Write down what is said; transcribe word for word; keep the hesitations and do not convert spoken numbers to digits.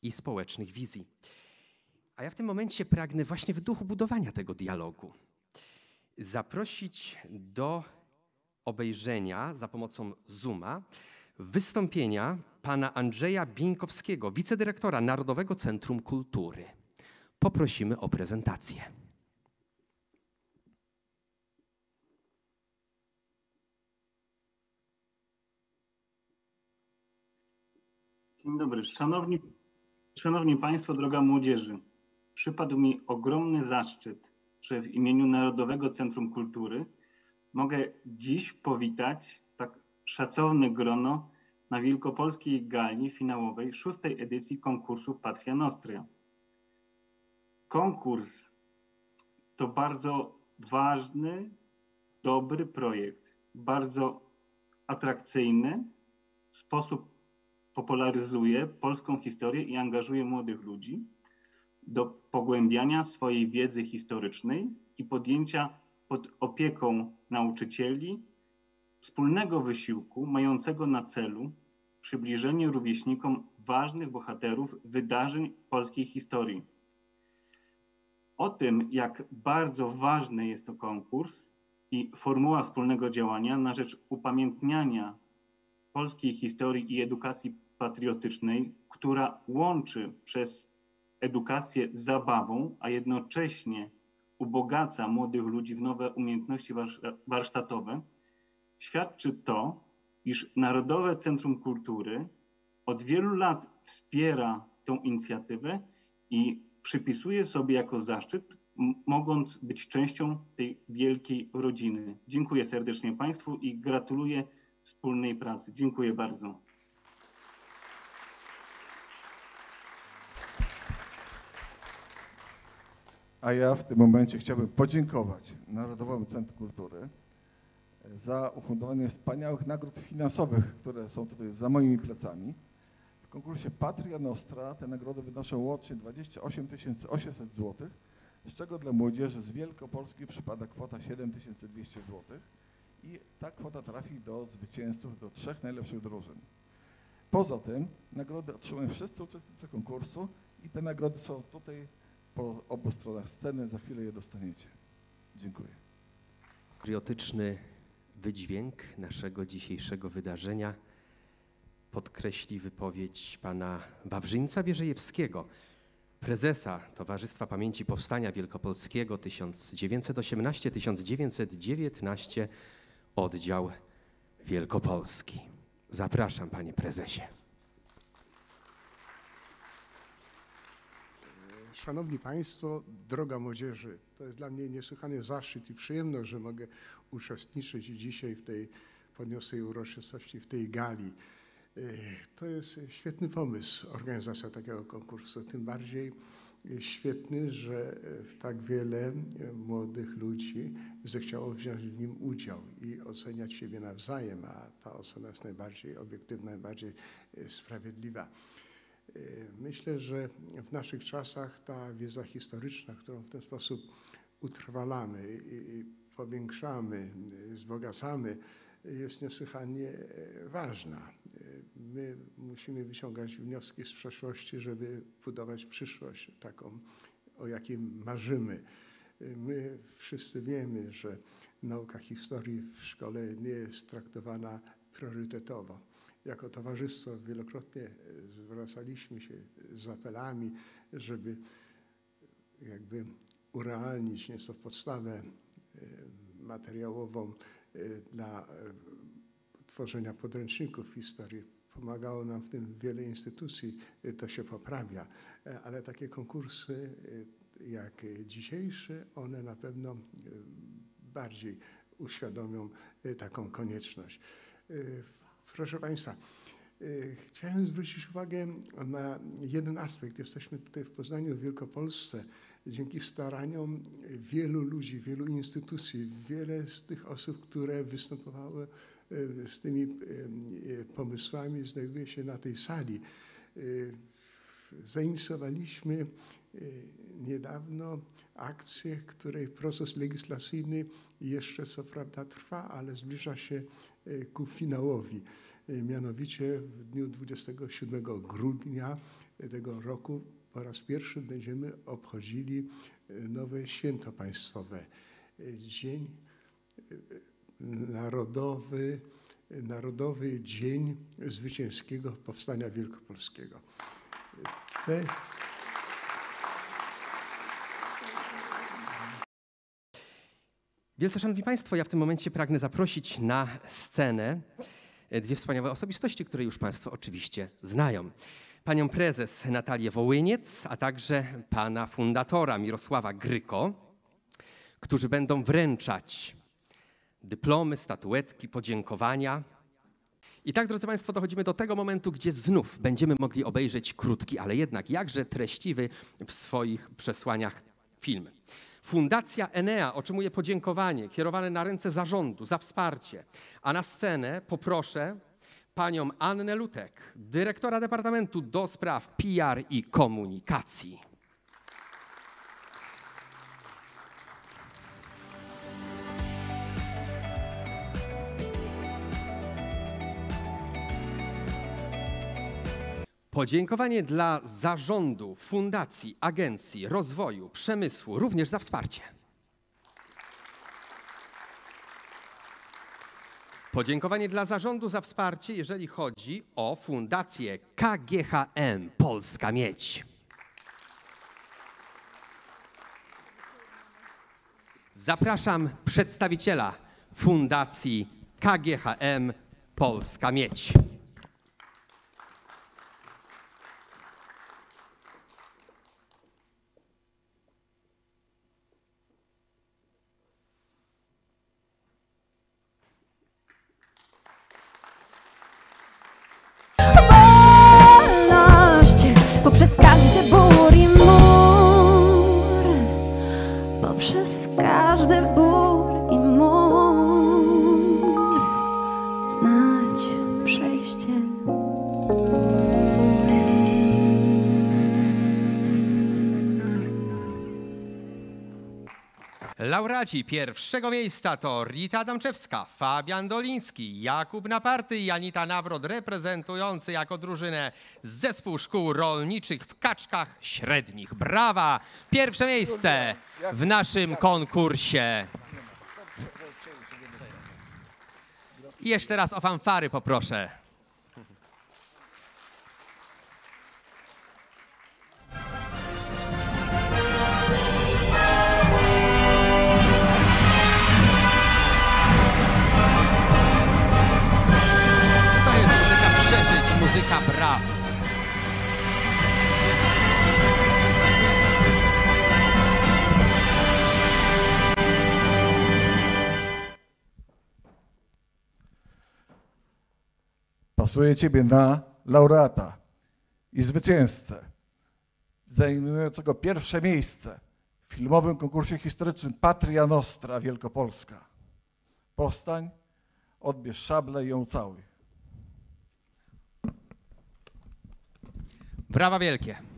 i społecznych wizji. A ja w tym momencie pragnę właśnie w duchu budowania tego dialogu zaprosić do obejrzenia za pomocą Zooma wystąpienia pana Andrzeja Bieńkowskiego, wicedyrektora Narodowego Centrum Kultury. Poprosimy o prezentację. Dzień dobry. Szanowni, szanowni Państwo, droga młodzieży. Przypadł mi ogromny zaszczyt, że w imieniu Narodowego Centrum Kultury mogę dziś powitać tak szacowne grono na wielkopolskiej gali finałowej szóstej edycji konkursu Patria Nostra. Konkurs to bardzo ważny, dobry projekt, bardzo atrakcyjny, w sposób popularyzuje polską historię i angażuje młodych ludzi do pogłębiania swojej wiedzy historycznej i podjęcia pod opieką nauczycieli wspólnego wysiłku mającego na celu przybliżenie rówieśnikom ważnych bohaterów wydarzeń polskiej historii. O tym, jak bardzo ważny jest to konkurs i formuła wspólnego działania na rzecz upamiętniania polskiej historii i edukacji patriotycznej, która łączy przez edukację z zabawą, a jednocześnie ubogaca młodych ludzi w nowe umiejętności warsztatowe, świadczy to, iż Narodowe Centrum Kultury od wielu lat wspiera tą inicjatywę i przypisuje sobie jako zaszczyt, mogąc być częścią tej wielkiej rodziny. Dziękuję serdecznie Państwu i gratuluję wspólnej pracy. Dziękuję bardzo. A ja w tym momencie chciałbym podziękować Narodowemu Centrum Kultury za ufundowanie wspaniałych nagród finansowych, które są tutaj za moimi plecami. W konkursie Patria Nostra te nagrody wynoszą łącznie dwadzieścia osiem tysięcy osiemset złotych, z czego dla młodzieży z Wielkopolski przypada kwota siedem tysięcy dwieście złotych i ta kwota trafi do zwycięzców, do trzech najlepszych drużyn. Poza tym nagrody otrzymują wszyscy uczestnicy konkursu i te nagrody są tutaj po obu stronach sceny, za chwilę je dostaniecie. Dziękuję. Patriotyczny wydźwięk naszego dzisiejszego wydarzenia podkreśli wypowiedź pana Wawrzyńca Wierzejewskiego, prezesa Towarzystwa Pamięci Powstania Wielkopolskiego tysiąc dziewięćset osiemnaście do tysiąc dziewięćset dziewiętnaście, oddział Wielkopolski. Zapraszam, panie prezesie. Szanowni Państwo, droga młodzieży, to jest dla mnie niesłychany zaszczyt i przyjemność, że mogę uczestniczyć dzisiaj w tej podniosłej uroczystości, w tej gali. To jest świetny pomysł, organizacja takiego konkursu, tym bardziej świetny, że tak wiele młodych ludzi zechciało wziąć w nim udział i oceniać siebie nawzajem, a ta ocena jest najbardziej obiektywna, najbardziej sprawiedliwa. Myślę, że w naszych czasach ta wiedza historyczna, którą w ten sposób utrwalamy i powiększamy, wzbogacamy, jest niesłychanie ważna. My musimy wyciągać wnioski z przeszłości, żeby budować przyszłość taką, o jakiej marzymy. My wszyscy wiemy, że nauka historii w szkole nie jest traktowana priorytetowo. Jako towarzystwo wielokrotnie zwracaliśmy się z apelami, żeby jakby urealnić nieco podstawę materiałową dla tworzenia podręczników historii. Pomagało nam w tym wiele instytucji, to się poprawia, ale takie konkursy jak dzisiejsze, one na pewno bardziej uświadomią taką konieczność. Proszę Państwa, chciałem zwrócić uwagę na jeden aspekt. Jesteśmy tutaj w Poznaniu, w Wielkopolsce. Dzięki staraniom wielu ludzi, wielu instytucji, wiele z tych osób, które występowały z tymi pomysłami, znajduje się na tej sali. Zainicjowaliśmy niedawno akcję, której proces legislacyjny jeszcze co prawda trwa, ale zbliża się ku finałowi. Mianowicie w dniu dwudziestego siódmego grudnia tego roku po raz pierwszy będziemy obchodzili nowe święto państwowe. Dzień Narodowy, Narodowy Dzień Zwycięskiego Powstania Wielkopolskiego. Te... Wielce szanowni państwo, ja w tym momencie pragnę zaprosić na scenę dwie wspaniałe osobistości, które już państwo oczywiście znają. Panią prezes Natalię Wołyniec, a także pana fundatora Mirosława Gryko, którzy będą wręczać dyplomy, statuetki, podziękowania. I tak, drodzy państwo, dochodzimy do tego momentu, gdzie znów będziemy mogli obejrzeć krótki, ale jednak jakże treściwy w swoich przesłaniach film. Fundacja Enea otrzymuje podziękowanie kierowane na ręce zarządu za wsparcie, a na scenę poproszę panią Annę Lutek, dyrektora Departamentu do Spraw P R i Komunikacji. Podziękowanie dla zarządu, fundacji, agencji, rozwoju, przemysłu, również za wsparcie. Podziękowanie dla zarządu za wsparcie, jeżeli chodzi o Fundację K G H M Polska Miedź. Zapraszam przedstawiciela Fundacji K G H M Polska Miedź. Poprzez każdy bór i mur, poprzez każdy bór i mur, znać przejście. Laureaci pierwszego miejsca to Rita Adamczewska, Fabian Doliński, Jakub Naparty i Anita Nawrot, reprezentujący jako drużynę zespół szkół rolniczych w Kaczkach Średnich. Brawa! Pierwsze miejsce w naszym konkursie. I jeszcze raz o fanfary poproszę. Muzyka braw. Pasuje ciebie na laureata i zwycięzcę zajmującego pierwsze miejsce w filmowym konkursie historycznym Patria Nostra Wielkopolska. Powstań, odbierz szablę i ją całuj. Brawa wielkie.